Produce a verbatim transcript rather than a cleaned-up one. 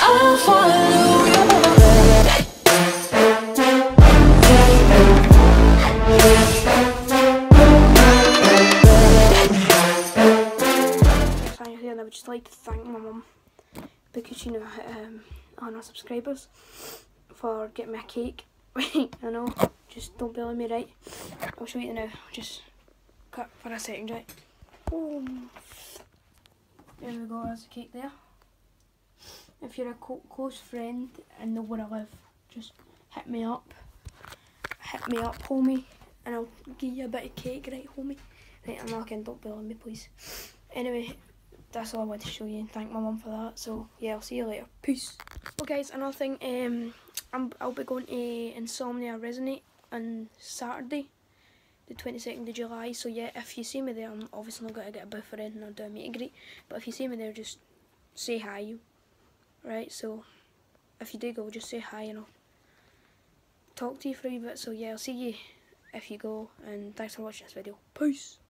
I'll follow Finally, and I would just like to thank my mum because you know um, on our subscribers for getting me a cake. I know, just don't believe me, right? I'll show you now. Just cut for a second, right? Boom. There we go. There's the cake there. If you're a co close friend and know where I live, just hit me up. Hit me up, homie, and I'll give you a bit of cake, right, homie? Right, I'm not kidding, don't believe me, please. Anyway, that's all I wanted to show you and thank my mum for that. So yeah, I'll see you later. Peace. Well guys, another thing, um, I'm, I'll be going to Insomnia Resonate on Saturday, the twenty-second of July. So yeah, if you see me there, I'm obviously not going to get a booth or anything or do a meet and greet. But if you see me there, just say hi. Right, so if you do go, just say hi and I'll talk to you for a wee bit. So yeah, I'll see you if you go, and thanks for watching this video. Peace.